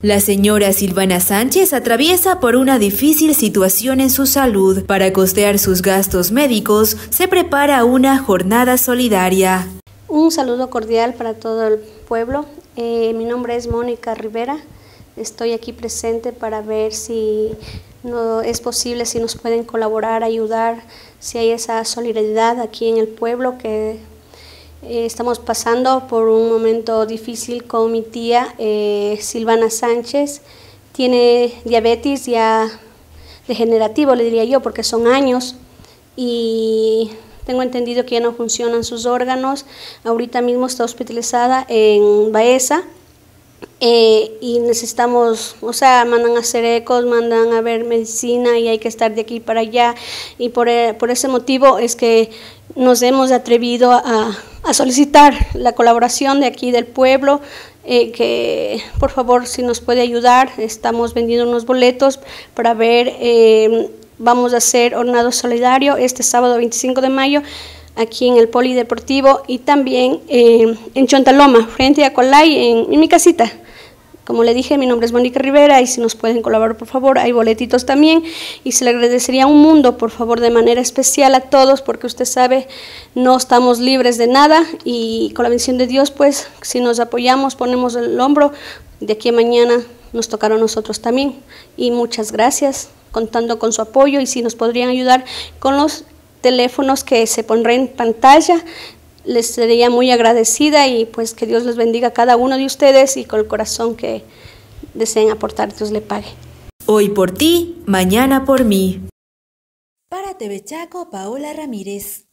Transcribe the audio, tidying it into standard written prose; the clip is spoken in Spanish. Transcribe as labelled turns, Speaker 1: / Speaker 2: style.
Speaker 1: La señora Silvana Sánchez atraviesa por una difícil situación en su salud. Para costear sus gastos médicos, se prepara una jornada solidaria.
Speaker 2: Un saludo cordial para todo el pueblo. Mi nombre es Mónica Rivera. Estoy aquí presente para ver si no es posible, si nos pueden colaborar, ayudar, si hay esa solidaridad aquí en el pueblo que estamos pasando por un momento difícil con mi tía Silvana Sánchez. Tiene diabetes ya degenerativo, le diría yo, porque son años y tengo entendido que ya no funcionan sus órganos. Ahorita mismo está hospitalizada en Baeza y necesitamos, mandan a hacer ecos, mandan a ver medicina y hay que estar de aquí para allá. Y por ese motivo es que nos hemos atrevido a solicitar la colaboración de aquí del pueblo, que por favor si nos puede ayudar. Estamos vendiendo unos boletos para ver, vamos a hacer hornado solidario este sábado 25 de mayo aquí en el Polideportivo y también en Chontaloma, frente a Colay, en mi casita. Como le dije, mi nombre es Mónica Rivera y si nos pueden colaborar, por favor, hay boletitos también y se le agradecería un mundo, por favor, de manera especial a todos, porque usted sabe, no estamos libres de nada y con la bendición de Dios, pues, si nos apoyamos, ponemos el hombro, de aquí a mañana nos tocará a nosotros también. Y muchas gracias, contando con su apoyo y si nos podrían ayudar con los teléfonos que se pondrán en pantalla, les sería muy agradecida y pues que Dios les bendiga a cada uno de ustedes y con el corazón que deseen aportar, Dios le pague.
Speaker 1: Hoy por ti, mañana por mí.
Speaker 3: Para TV Chaco, Paola Ramírez.